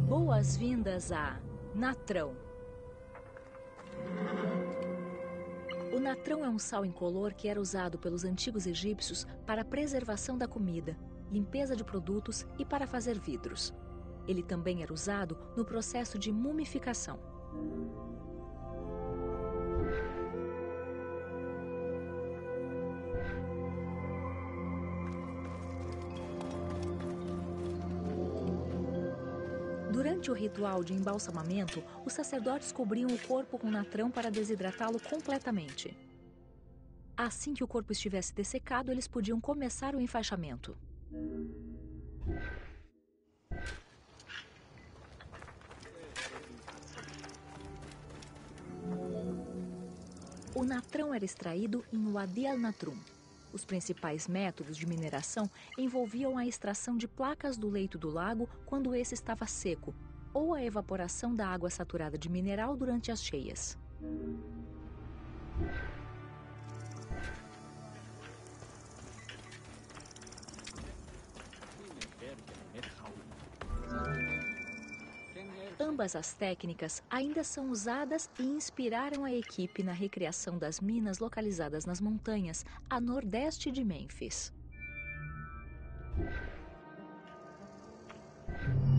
Boas-vindas a natrão. O natrão é um sal incolor que era usado pelos antigos egípcios para a preservação da comida, limpeza de produtos e para fazer vidros. Ele também era usado no processo de mumificação. Durante o ritual de embalsamamento, os sacerdotes cobriam o corpo com natrão para desidratá-lo completamente. Assim que o corpo estivesse dessecado, eles podiam começar o enfaixamento. O natrão era extraído em Wadi al-Natrum. Os principais métodos de mineração envolviam a extração de placas do leito do lago quando esse estava seco, ou a evaporação da água saturada de mineral durante as cheias. Ambas as técnicas ainda são usadas e inspiraram a equipe na recriação das minas localizadas nas montanhas a nordeste de Mênfis.